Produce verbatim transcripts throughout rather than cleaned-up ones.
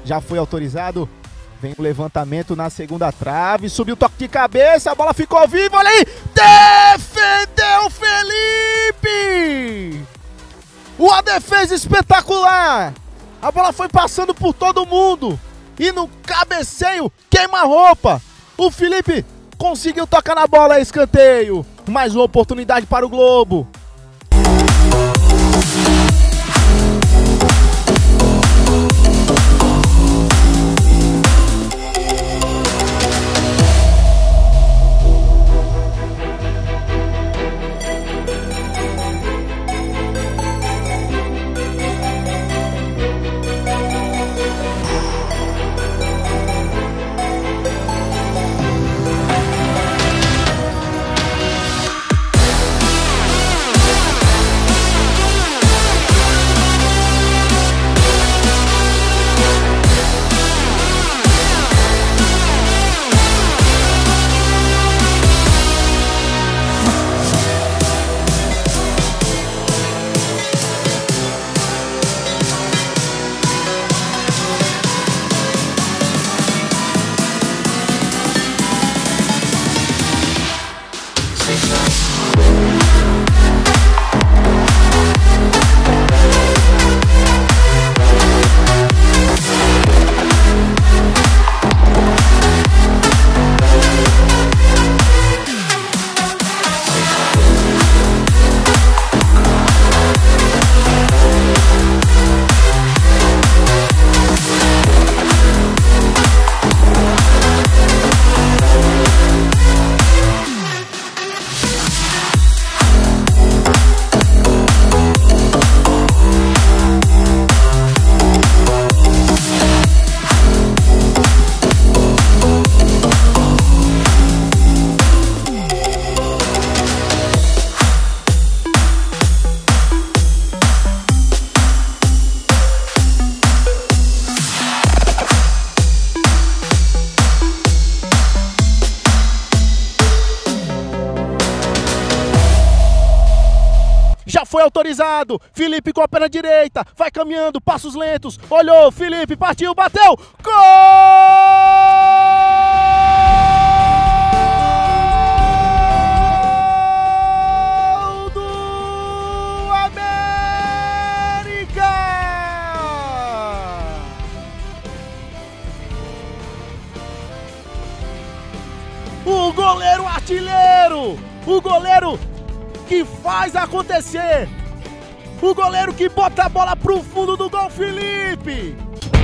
Já foi autorizado. Vem o levantamento na segunda trave. Subiu o toque de cabeça. A bola ficou viva. Olha aí. Defendeu Felipe. Uma defesa espetacular. A bola foi passando por todo mundo. E no cabeceio, queima-roupa. O Felipe conseguiu tocar na bola. Escanteio. Mais uma oportunidade para o Globo. Já foi autorizado. Felipe com a perna direita. Vai caminhando, passos lentos. Olhou, Felipe partiu, bateu. Gol do América! O goleiro artilheiro. O goleiro que faz acontecer. O goleiro que bota a bola pro fundo do gol, Felipe.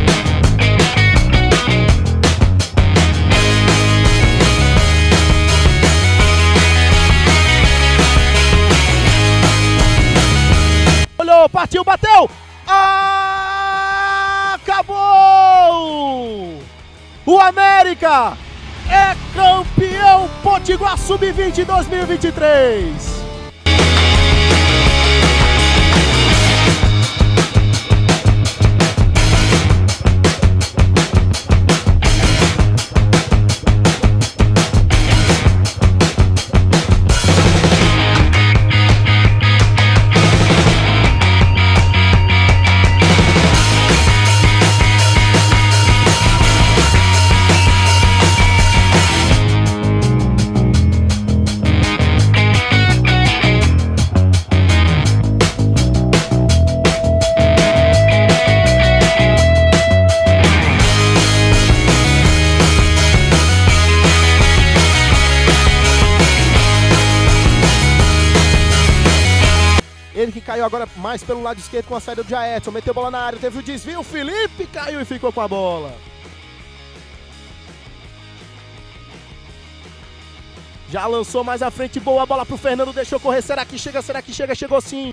Olhou, partiu, bateu. Acabou! O América é campeão Potiguar sub vinte dois mil e vinte e três. Ele que caiu agora mais pelo lado esquerdo com a saída do Jaedson. Meteu a bola na área, teve o desvio. O Felipe caiu e ficou com a bola. Já lançou mais à frente. Boa bola pro Fernando. Deixou correr. Será que chega? Será que chega? Chegou sim.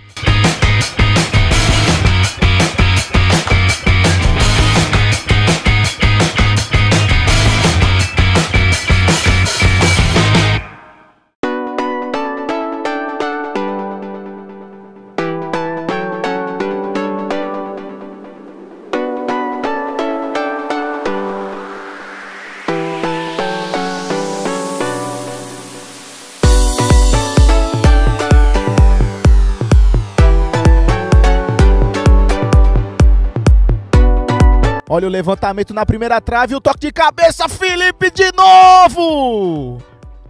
Olha o levantamento na primeira trave, o toque de cabeça, Felipe de novo!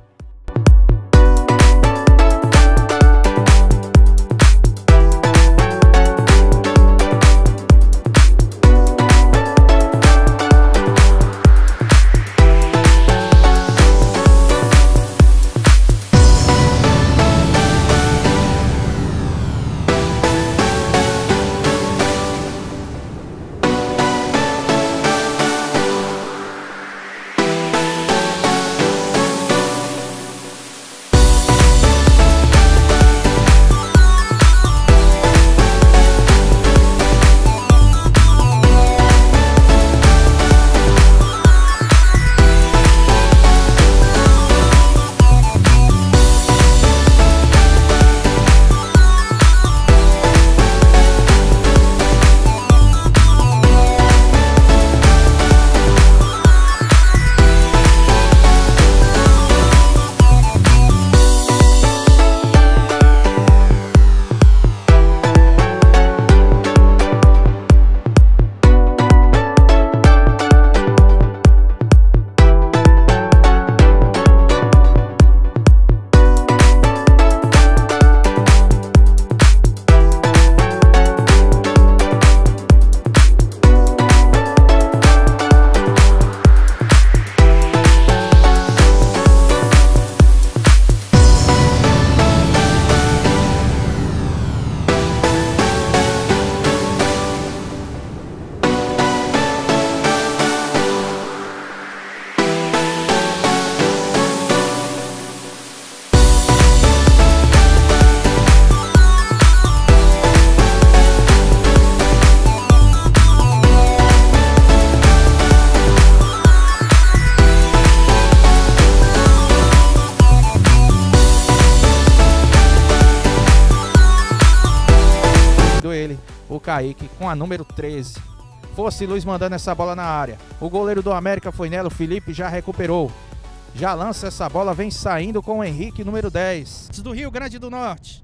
Ele, o Kaique, com a número treze. Fosse Luiz mandando essa bola na área. O goleiro do América foi nela, o Felipe já recuperou. Já lança essa bola, vem saindo com o Henrique, número dez. Do Rio Grande do Norte.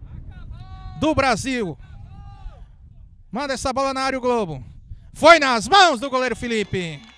Do Brasil. Manda essa bola na área o Globo. Foi nas mãos do goleiro Felipe.